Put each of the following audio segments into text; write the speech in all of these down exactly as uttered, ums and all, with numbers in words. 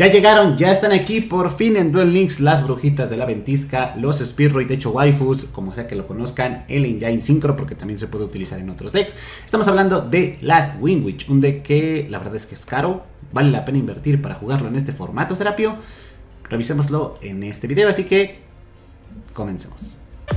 Ya llegaron, ya están aquí por fin en Duel Links las brujitas de la ventisca, los Speedroid hecho waifus, como sea que lo conozcan, el Engine Synchro, porque también se puede utilizar en otros decks. Estamos hablando de las Winwitch, un deck que la verdad es que es caro, vale la pena invertir para jugarlo en este formato, Serapio. Revisémoslo en este video, así que comencemos.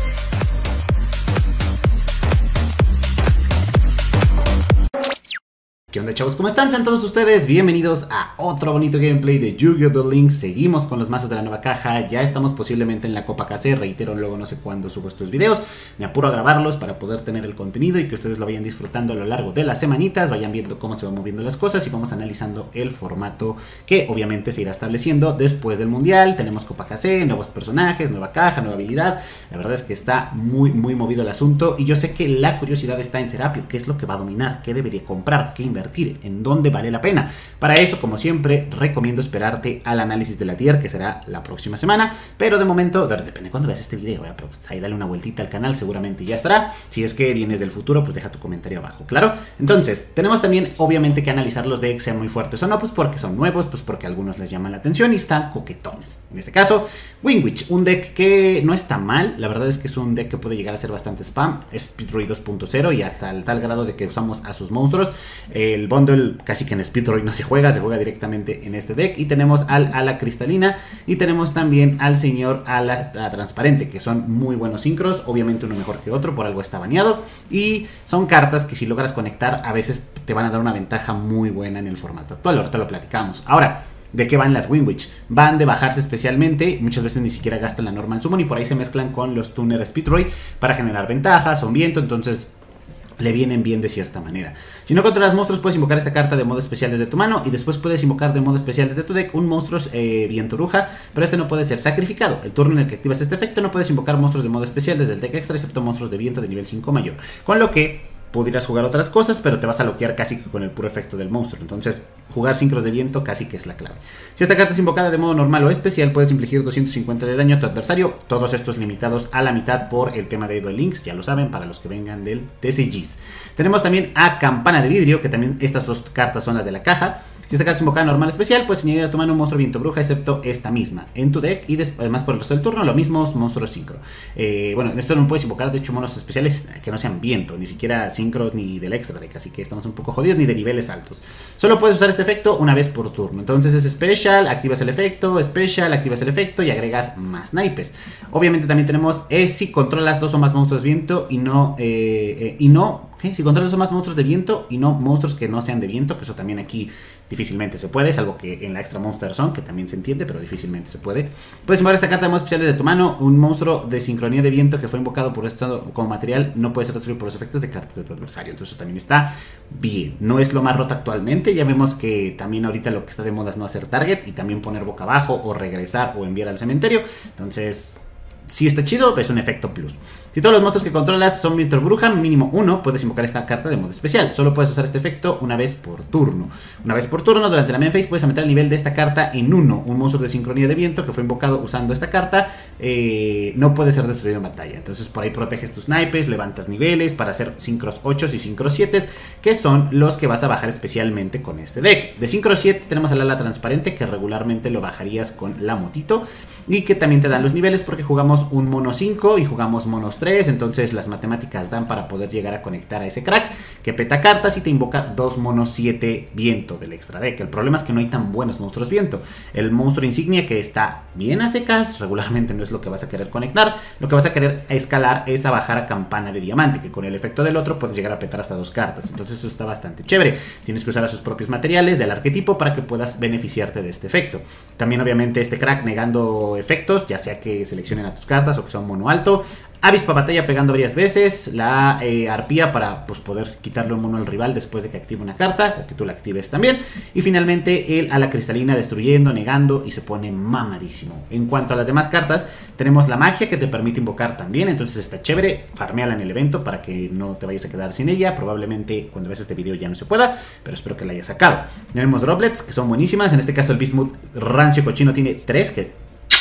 ¿Qué onda, chavos? ¿Cómo están? Sean todos ustedes bienvenidos a otro bonito gameplay de Yu-Gi-Oh! Duel Links. Seguimos con los mazos de la nueva caja. Ya estamos posiblemente en la Copa K C. Reitero, luego no sé cuándo subo estos videos. Me apuro a grabarlos para poder tener el contenido y que ustedes lo vayan disfrutando a lo largo de las semanitas. Vayan viendo cómo se van moviendo las cosas y vamos analizando el formato que obviamente se irá estableciendo después del Mundial. Tenemos Copa K C, nuevos personajes, nueva caja, nueva habilidad. La verdad es que está muy, muy movido el asunto. Y yo sé que la curiosidad está en Serapio. ¿Qué es lo que va a dominar? ¿Qué debería comprar? ¿Qué invertir? En dónde vale la pena. Para eso, como siempre, recomiendo esperarte al análisis de la tier, que será la próxima semana, pero de momento, depende de cuándo veas este video, ¿eh? Pero pues ahí dale una vueltita al canal, seguramente ya estará. Si es que vienes del futuro, pues deja tu comentario abajo, claro. Entonces, tenemos también, obviamente, que analizar los decks, sean muy fuertes o no, pues porque son nuevos, pues porque a algunos les llaman la atención y están coquetones. En este caso, Winwitch, un deck que no está mal, la verdad es que es un deck que puede llegar a ser bastante spam, es Speedroid dos punto cero y hasta el tal grado de que usamos a sus monstruos. Eh, El bundle casi que en Speedroid no se juega, se juega directamente en este deck. Y tenemos al Ala Cristalina y tenemos también al señor Ala Transparente, que son muy buenos sincros, obviamente uno mejor que otro, por algo está baneado. Y son cartas que si logras conectar a veces te van a dar una ventaja muy buena en el formato actual, ahorita lo platicamos. Ahora, ¿de qué van las Winwitch? Van de bajarse especialmente, muchas veces ni siquiera gastan la normal summon y por ahí se mezclan con los Tuner Speedroid para generar ventajas, son viento, entonces le vienen bien de cierta manera. Si no controlas monstruos, puedes invocar esta carta de modo especial desde tu mano y después puedes invocar de modo especial desde tu deck un monstruo eh, viento bruja, pero este no puede ser sacrificado. El turno en el que activas este efecto no puedes invocar monstruos de modo especial desde el deck extra, excepto monstruos de viento de nivel cinco mayor, con lo que pudieras jugar otras cosas, pero te vas a bloquear casi que con el puro efecto del monstruo. Entonces, jugar sincros de viento casi que es la clave. Si esta carta es invocada de modo normal o especial, puedes infligir doscientos cincuenta de daño a tu adversario. Todos estos limitados a la mitad por el tema de Duel Links, ya lo saben, para los que vengan del T C Gs. Tenemos también a Campana de Vidrio, que también estas dos cartas son las de la caja. Si esta carta es invocada normal especial, puedes añadir a tu mano un monstruo viento bruja, excepto esta misma, en tu deck. Y además por el resto del turno, lo mismo, monstruos sincro. Eh, bueno, en esto no puedes invocar, de hecho, monos especiales que no sean viento, ni siquiera sincros ni del extra deck. Así que estamos un poco jodidos, ni de niveles altos. Solo puedes usar este efecto una vez por turno. Entonces es special, activas el efecto, special, activas el efecto y agregas más naipes. Obviamente también tenemos, es si controlas dos o más monstruos viento y no, eh, eh, y no... ¿Qué? Si controlas dos o más monstruos de viento y no monstruos que no sean de viento, que eso también aquí difícilmente se puede, salvo que en la extra Monster Zone, que también se entiende, pero difícilmente se puede. Puedes invocar esta carta de modo especial de tu mano, un monstruo de sincronía de viento que fue invocado por esto como material, no puede ser destruido por los efectos de cartas de tu adversario, entonces eso también está bien. No es lo más roto actualmente, ya vemos que también ahorita lo que está de moda es no hacer target y también poner boca abajo o regresar o enviar al cementerio, entonces sí está chido, pero es un efecto plus. Si todos los monstruos que controlas son viento bruja, mínimo uno, puedes invocar esta carta de modo especial. Solo puedes usar este efecto una vez por turno. Una vez por turno, durante la main phase, puedes aumentar el nivel de esta carta en uno. Un monstruo de sincronía de viento que fue invocado usando esta carta eh, no puede ser destruido en batalla. Entonces por ahí proteges tus naipes, levantas niveles para hacer sincros ocho y sincros siete, que son los que vas a bajar especialmente con este deck. De sincros siete tenemos al Ala Transparente, que regularmente lo bajarías con la motito, y que también te dan los niveles porque jugamos un mono cinco y jugamos monos tres, entonces las matemáticas dan para poder llegar a conectar a ese crack que peta cartas y te invoca dos monos siete viento del extra deck. El problema es que no hay tan buenos monstruos viento. El monstruo insignia, que está bien a secas, regularmente no es lo que vas a querer conectar. Lo que vas a querer escalar es a bajar a Campana de Diamante, que con el efecto del otro puedes llegar a petar hasta dos cartas, entonces eso está bastante chévere. Tienes que usar a sus propios materiales del arquetipo para que puedas beneficiarte de este efecto. También obviamente este crack negando efectos, ya sea que seleccionen a tus cartas o que sea un mono alto. Avispa Batalla pegando varias veces, la eh, arpía para pues, poder quitarle un mono al rival después de que active una carta, o que tú la actives también. Y finalmente el Ala Cristalina destruyendo, negando y se pone mamadísimo. En cuanto a las demás cartas, tenemos la magia que te permite invocar también, entonces está chévere, farmeala en el evento para que no te vayas a quedar sin ella. Probablemente cuando veas este video ya no se pueda, pero espero que la hayas sacado. Tenemos droplets que son buenísimas, en este caso el Bismuth rancio cochino tiene tres que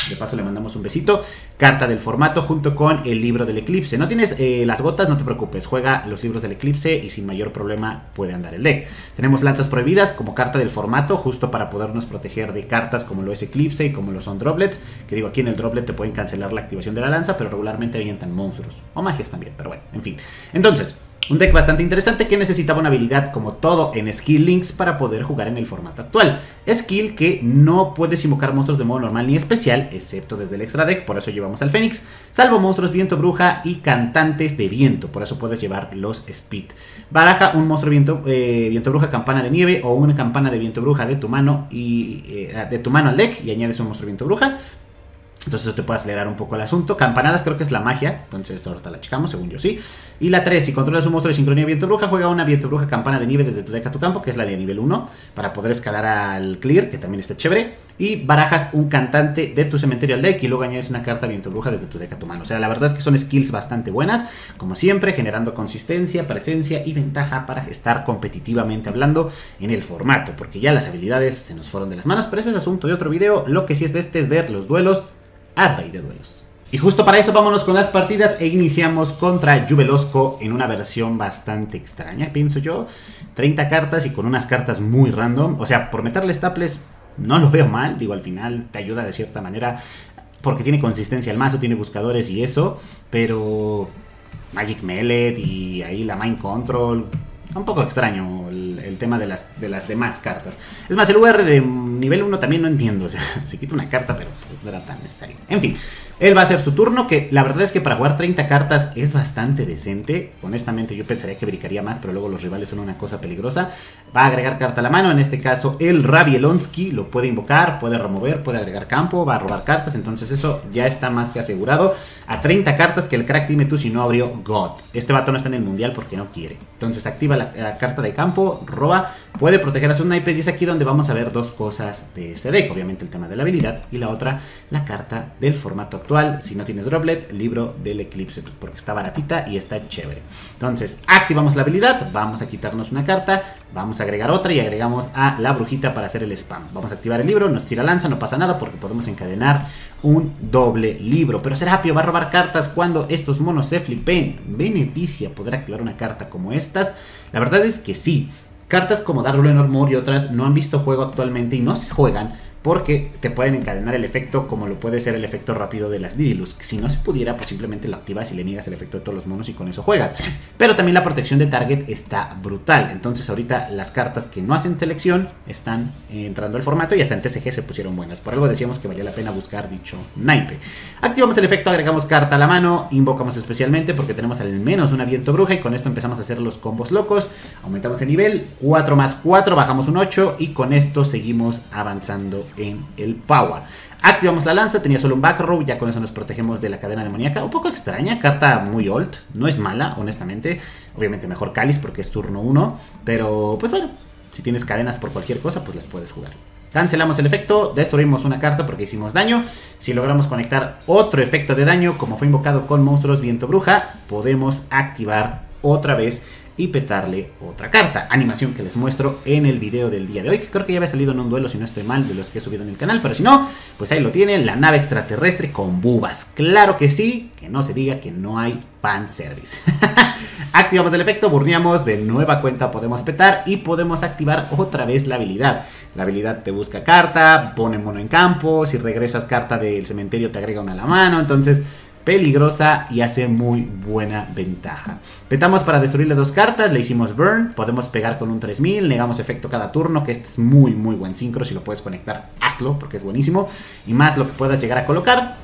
de paso le mandamos un besito. Carta del formato junto con el libro del eclipse. No tienes eh, las gotas, no te preocupes, juega los libros del eclipse y sin mayor problema puede andar el deck. Tenemos lanzas prohibidas como carta del formato, justo para podernos proteger de cartas como lo es eclipse y como lo son droplets, que digo, aquí en el droplet te pueden cancelar la activación de la lanza, pero regularmente avientan monstruos o magias también, pero bueno, en fin. Entonces, un deck bastante interesante que necesitaba una habilidad como todo en Skill Links para poder jugar en el formato actual. Skill que no puedes invocar monstruos de modo normal ni especial, excepto desde el extra deck, por eso llevamos al Fénix, salvo monstruos viento bruja y cantantes de viento, por eso puedes llevar los Speed. Baraja un monstruo viento, eh, viento bruja, campana de nieve o una campana de viento bruja de tu mano, y, eh, de tu mano al deck y añades un monstruo viento bruja. Entonces eso te puede acelerar un poco el asunto. Campanadas creo que es la magia, entonces ahorita la checamos, según yo sí. Y la tres, si controlas un monstruo de sincronía viento bruja, juega una viento bruja campana de nieve desde tu deck a tu campo, que es la de nivel uno, para poder escalar al clear, que también está chévere. Y barajas un cantante de tu cementerio al deck y luego añades una carta viento bruja desde tu deck a tu mano. O sea, la verdad es que son skills bastante buenas, como siempre, generando consistencia, presencia y ventaja para estar competitivamente hablando en el formato, porque ya las habilidades se nos fueron de las manos, pero ese es asunto de otro video. Lo que sí es de este es ver los duelos a rey de duelos. Y justo para eso vámonos con las partidas e iniciamos contra Jubelosco en una versión bastante extraña, pienso yo. treinta cartas y con unas cartas muy random. O sea, por meterle staples no lo veo mal. Digo, al final te ayuda de cierta manera porque tiene consistencia el mazo, tiene buscadores y eso. Pero Magic Mallet y ahí la Mind Control... Un poco extraño el, el tema de las, de las demás cartas. Es más, el U R de nivel uno también no entiendo. O sea, se quita una carta, pero pues no era tan necesario. En fin, él va a hacer su turno, que la verdad es que para jugar treinta cartas es bastante decente. Honestamente yo pensaría que brincaría más, pero luego los rivales son una cosa peligrosa. Va a agregar carta a la mano, en este caso el Rabielonsky lo puede invocar, puede remover, puede agregar campo, va a robar cartas. Entonces eso ya está más que asegurado. A treinta cartas que el crack, dime tú si no abrió God. Este vato no está en el mundial porque no quiere. Entonces activa la, la carta de campo, roba, puede proteger a sus naipes y es aquí donde vamos a ver dos cosas de este deck. Obviamente el tema de la habilidad y la otra, la carta del formato actual. Si no tienes droplet, libro del eclipse, pues porque está baratita y está chévere. Entonces activamos la habilidad, vamos a quitarnos una carta, vamos a agregar otra y agregamos a la brujita para hacer el spam. Vamos a activar el libro, nos tira lanza, no pasa nada porque podemos encadenar un doble libro. Pero Serapio va a robar cartas cuando estos monos se flipen. ¿Beneficia poder activar una carta como estas? La verdad es que sí. Cartas como Dark Armor y otras no han visto juego actualmente y no se juegan porque te pueden encadenar el efecto como lo puede ser el efecto rápido de las Didylus. Si no se pudiera, pues simplemente lo activas y le niegas el efecto de todos los monos y con eso juegas. Pero también la protección de target está brutal. Entonces ahorita las cartas que no hacen selección están entrando al formato y hasta en T C G se pusieron buenas. Por algo decíamos que valía la pena buscar dicho naipe. Activamos el efecto, agregamos carta a la mano, invocamos especialmente porque tenemos al menos una viento bruja y con esto empezamos a hacer los combos locos. Aumentamos el nivel, cuatro más cuatro, bajamos un ocho y con esto seguimos avanzando en el power. Activamos la lanza, tenía solo un back row, ya con eso nos protegemos de la cadena demoníaca. Un poco extraña, carta muy old, no es mala, honestamente. Obviamente mejor Cáliz porque es turno uno, pero pues bueno, si tienes cadenas por cualquier cosa, pues las puedes jugar. Cancelamos el efecto, destruimos una carta porque hicimos daño. Si logramos conectar otro efecto de daño, como fue invocado con monstruos viento bruja, podemos activar otra vez y petarle otra carta. Animación que les muestro en el video del día de hoy, que creo que ya había salido en un duelo, si no estoy mal, de los que he subido en el canal, pero si no, pues ahí lo tienen, la nave extraterrestre con bubas. Claro que sí, que no se diga que no hay fanservice. Activamos el efecto, burneamos, de nueva cuenta podemos petar y podemos activar otra vez la habilidad. La habilidad te busca carta, pone mono en campo, si regresas carta del cementerio te agrega una a la mano, entonces peligrosa y hace muy buena ventaja. Petamos para destruirle dos cartas, le hicimos burn, podemos pegar con un tres mil, negamos efecto cada turno, que este es muy muy buen sincro, si lo puedes conectar, hazlo, porque es buenísimo, y más lo que puedas llegar a colocar,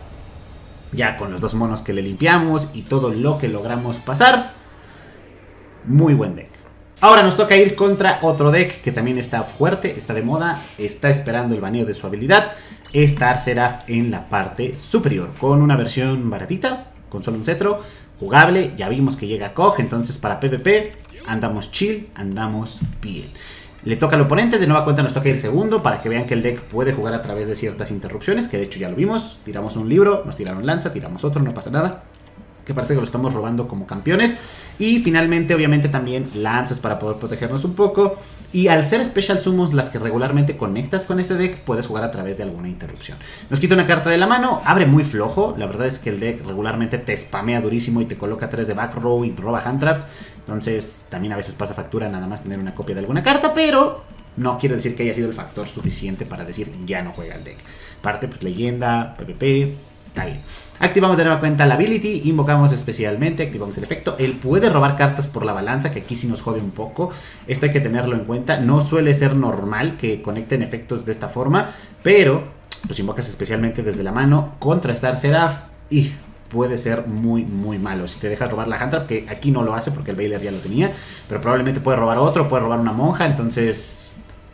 ya con los dos monos que le limpiamos y todo lo que logramos pasar, muy buen deck. Ahora nos toca ir contra otro deck que también está fuerte, está de moda, está esperando el baneo de su habilidad. Star Seraph en la parte superior, con una versión baratita, con solo un cetro, jugable, ya vimos que llega Cog, entonces para PvP andamos chill, andamos bien. Le toca al oponente, de nueva cuenta nos toca ir segundo, para que vean que el deck puede jugar a través de ciertas interrupciones, que de hecho ya lo vimos, tiramos un libro, nos tiraron lanza, tiramos otro, no pasa nada, que parece que lo estamos robando como campeones. Y finalmente obviamente también lanzas para poder protegernos un poco. Y al ser Special Summons las que regularmente conectas con este deck, puedes jugar a través de alguna interrupción. Nos quita una carta de la mano, abre muy flojo. La verdad es que el deck regularmente te spamea durísimo y te coloca tres de back row y roba hand traps. Entonces también a veces pasa factura nada más tener una copia de alguna carta, pero no quiere decir que haya sido el factor suficiente para decir ya no juega el deck. Aparte, pues leyenda, P V P, está bien. Activamos de nueva cuenta la ability, invocamos especialmente, activamos el efecto. Él puede robar cartas por la balanza, que aquí sí nos jode un poco. Esto hay que tenerlo en cuenta. No suele ser normal que conecten efectos de esta forma, pero pues invocas especialmente desde la mano contra Star Seraph y puede ser muy muy malo. Si te dejas robar la hand trap, que aquí no lo hace porque el Bailer ya lo tenía, pero probablemente puede robar otro, puede robar una monja, entonces...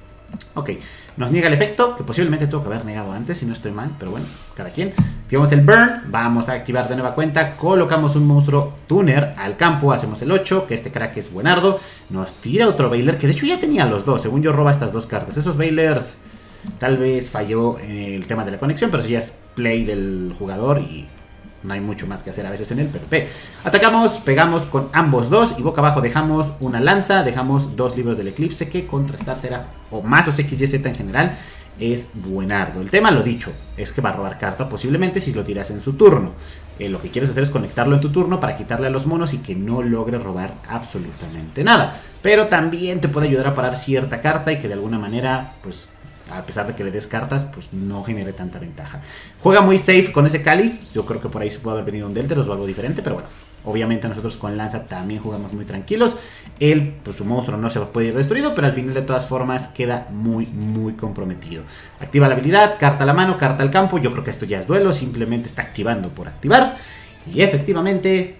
Ok, nos niega el efecto, que posiblemente tuvo que haber negado antes, si no estoy mal, pero bueno, cada quien. Activamos el burn, vamos a activar de nueva cuenta, colocamos un monstruo tuner al campo, hacemos el ocho, que este crack es buenardo, nos tira otro Bailer, que de hecho ya tenía los dos, según yo roba estas dos cartas. Esos Bailers tal vez falló el tema de la conexión, pero si ya es play del jugador y... no hay mucho más que hacer a veces en el P V P. Atacamos, pegamos con ambos dos y boca abajo dejamos una lanza, dejamos dos libros del eclipse que contra Star Seraph o mazos X Y Z en general es buenardo. El tema, lo dicho, es que va a robar carta posiblemente si lo tiras en su turno. Eh, lo que quieres hacer es conectarlo en tu turno para quitarle a los monos y que no logre robar absolutamente nada. Pero también te puede ayudar a parar cierta carta y que de alguna manera, pues... a pesar de que le des cartas, pues no genere tanta ventaja. Juega muy safe con ese cáliz. Yo creo que por ahí se puede haber venido un Delteros o algo diferente, pero bueno. Obviamente nosotros con Lanza también jugamos muy tranquilos. Él, pues su monstruo no se puede ir destruido, pero al final de todas formas queda muy, muy comprometido. Activa la habilidad, carta a la mano, carta al campo. Yo creo que esto ya es duelo, simplemente está activando por activar. Y efectivamente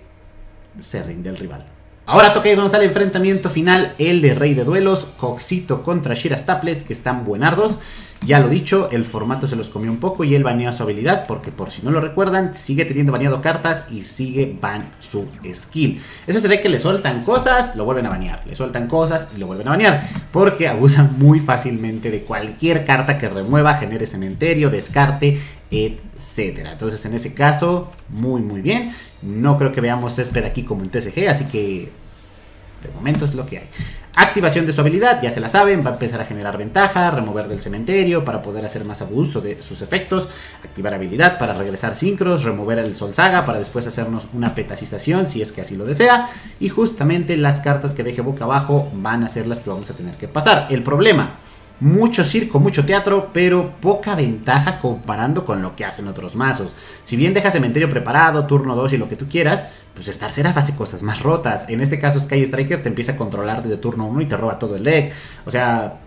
se rinde el rival. Ahora toca irnos al enfrentamiento final, el de Rey de Duelos, Coxito contra Shira Staples, que están buenardos. Ya lo dicho, el formato se los comió un poco y él baneó su habilidad, porque por si no lo recuerdan, sigue teniendo baneado cartas y sigue ban su skill. Es ese deck que le sueltan cosas, lo vuelven a banear, le sueltan cosas y lo vuelven a banear, porque abusan muy fácilmente de cualquier carta que remueva, genere cementerio, descarte, etcétera. Entonces en ese caso, muy muy bien. No creo que veamos césped aquí como en T C G, así que de momento es lo que hay. Activación de su habilidad, ya se la saben, va a empezar a generar ventaja, remover del cementerio para poder hacer más abuso de sus efectos, activar habilidad para regresar sincros, remover el Sol Saga para después hacernos una petacización si es que así lo desea, y justamente las cartas que deje boca abajo van a ser las que vamos a tener que pasar. El problema, mucho circo, mucho teatro, pero poca ventaja comparando con lo que hacen otros mazos. Si bien deja cementerio preparado, turno dos y lo que tú quieras, pues Star Seraph hace cosas más rotas. En este caso Sky Striker te empieza a controlar desde turno uno y te roba todo el deck. O sea,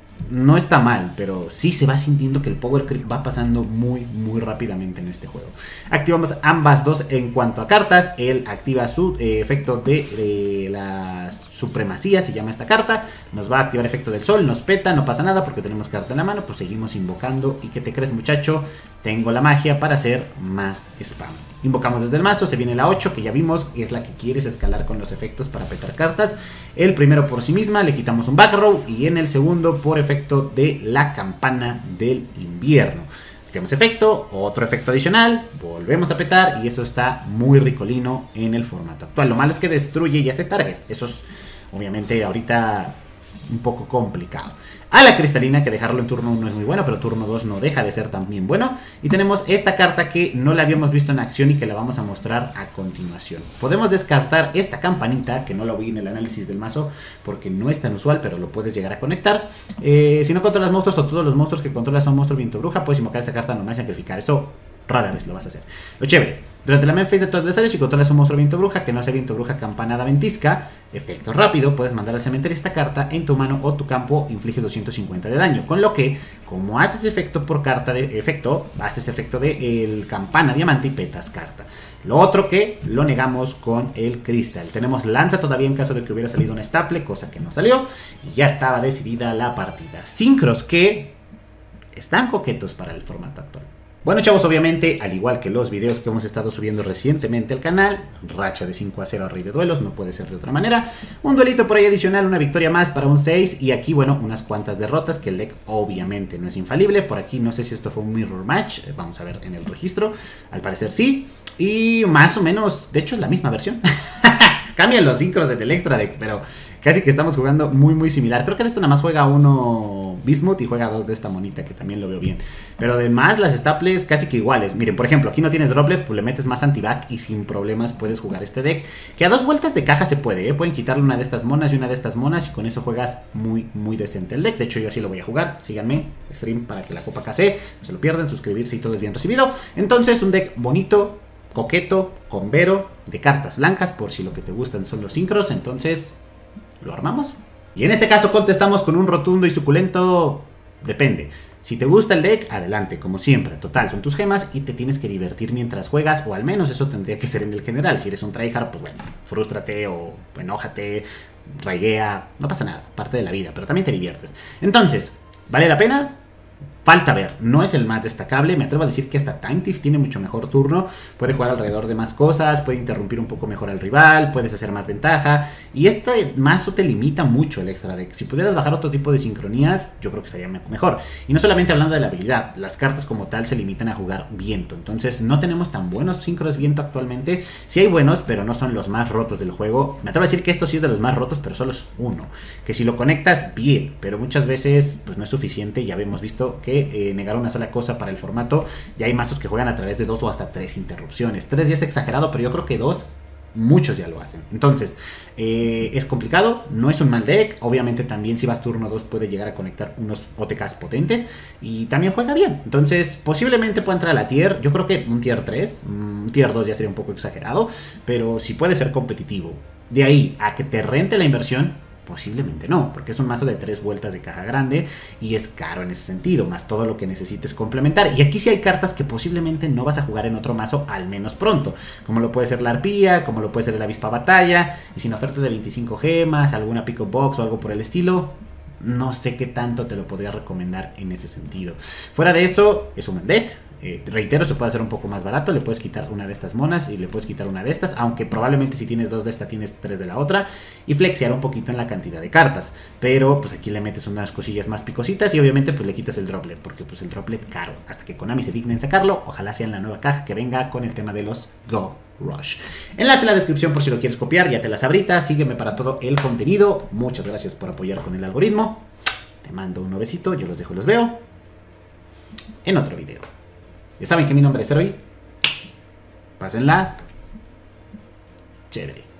no está mal, pero sí se va sintiendo que el power creep va pasando muy muy rápidamente en este juego. Activamos ambas dos en cuanto a cartas. Él activa su eh, efecto de eh, la supremacía, se llama esta carta. Nos va a activar efecto del sol, nos peta, no pasa nada porque tenemos carta en la mano. Pues seguimos invocando. ¿Y qué te crees, muchacho? Tengo la magia para hacer más spam. Invocamos desde el mazo, se viene la ocho, que ya vimos que es la que quieres escalar con los efectos para petar cartas. El primero por sí misma, le quitamos un back row, y en el segundo por efecto de la campana del invierno. Tenemos efecto, otro efecto adicional, volvemos a petar, y eso está muy ricolino en el formato actual. Lo malo es que destruye y hace target, eso es obviamente ahorita un poco complicado. A la cristalina, que dejarlo en turno uno es muy bueno, pero turno dos no deja de ser también bueno. Y tenemos esta carta que no la habíamos visto en acción y que la vamos a mostrar a continuación. Podemos descartar esta campanita, que no lo vi en el análisis del mazo porque no es tan usual, pero lo puedes llegar a conectar. Eh, si no controlas monstruos o todos los monstruos que controlas son monstruo viento bruja, puedes invocar esta carta normal y sacrificar. Eso rara vez lo vas a hacer. Lo chévere, durante la main phase de tus adversarios, si controlas un monstruo viento bruja que no sea viento bruja campanada ventisca, efecto rápido, puedes mandar al cementerio esta carta en tu mano o tu campo, infliges doscientos cincuenta de daño. Con lo que, como haces efecto por carta de efecto, haces efecto de el campana diamante y petas carta. Lo otro que lo negamos con el cristal. Tenemos lanza todavía en caso de que hubiera salido un staple, cosa que no salió, y ya estaba decidida la partida. Sincros que están coquetos para el formato actual. Bueno, chavos, obviamente, al igual que los videos que hemos estado subiendo recientemente al canal, racha de cinco a cero a Rey de Duelos, no puede ser de otra manera. Un duelito por ahí adicional, una victoria más para un seis, y aquí, bueno, unas cuantas derrotas, que el deck obviamente no es infalible. Por aquí no sé si esto fue un mirror match, vamos a ver en el registro, al parecer sí, y más o menos, de hecho es la misma versión. Cambian los sincros del extra deck, pero casi que estamos jugando muy muy similar. Creo que de esto nada más juega uno Bismuth y juega dos de esta monita, que también lo veo bien. Pero además las staples casi que iguales. Miren, por ejemplo, aquí no tienes droplet, pues le metes más anti-back y sin problemas puedes jugar este deck. Que a dos vueltas de caja se puede, ¿eh? Pueden quitarle una de estas monas y una de estas monas y con eso juegas muy muy decente el deck. De hecho yo así lo voy a jugar. Síganme, stream para que la Copa K C no se lo pierdan, suscribirse y todo es bien recibido. Entonces un deck bonito, coqueto, con vero, de cartas blancas, por si lo que te gustan son los sincros, entonces lo armamos. Y en este caso contestamos con un rotundo y suculento depende. Si te gusta el deck, adelante, como siempre, total, son tus gemas y te tienes que divertir mientras juegas, o al menos eso tendría que ser en el general. Si eres un tryhard, pues bueno, frústrate o enójate, raiguea, no pasa nada, parte de la vida, pero también te diviertes. Entonces, ¿vale la pena? Falta ver, no es el más destacable, me atrevo a decir que hasta Time Thief tiene mucho mejor turno, puede jugar alrededor de más cosas, puede interrumpir un poco mejor al rival, puedes hacer más ventaja, y este mazo te limita mucho el extra deck. Si pudieras bajar otro tipo de sincronías, yo creo que estaría mejor. Y no solamente hablando de la habilidad, las cartas como tal se limitan a jugar viento, entonces no tenemos tan buenos sincros viento actualmente. Sí hay buenos, pero no son los más rotos del juego. Me atrevo a decir que esto sí es de los más rotos, pero solo es uno, que si lo conectas bien, pero muchas veces pues no es suficiente. Ya hemos visto que Eh, negar una sola cosa para el formato, ya hay mazos que juegan a través de dos o hasta tres interrupciones. Tres ya es exagerado, pero yo creo que dos, muchos ya lo hacen. Entonces, eh, es complicado, no es un mal deck. Obviamente también si vas turno dos puede llegar a conectar unos O T Ks potentes y también juega bien. Entonces, posiblemente pueda entrar a la tier. Yo creo que un tier tres, un tier dos ya sería un poco exagerado, pero si puede ser competitivo. De ahí a que te rente la inversión, posiblemente no, porque es un mazo de tres vueltas de caja grande y es caro en ese sentido, más todo lo que necesites complementar. Y aquí sí hay cartas que posiblemente no vas a jugar en otro mazo, al menos pronto, como lo puede ser la arpía, como lo puede ser la avispa batalla, y sin oferta de veinticinco gemas, alguna pick up box o algo por el estilo, no sé qué tanto te lo podría recomendar en ese sentido. Fuera de eso, es un buen deck. Eh, reitero, se puede hacer un poco más barato. Le puedes quitar una de estas monas y le puedes quitar una de estas, aunque probablemente si tienes dos de esta tienes tres de la otra, y flexear un poquito en la cantidad de cartas. Pero pues aquí le metes unas cosillas más picositas y obviamente pues le quitas el droplet, porque pues el droplet caro, hasta que Konami se dignen sacarlo. Ojalá sea en la nueva caja que venga con el tema de los Go Rush. Enlace en la descripción por si lo quieres copiar, ya te las abritas. Sígueme para todo el contenido. Muchas gracias por apoyar con el algoritmo. Te mando un besito, yo los dejo y los veo en otro video. Ya saben que mi nombre es Eroy. Pásenla chévere.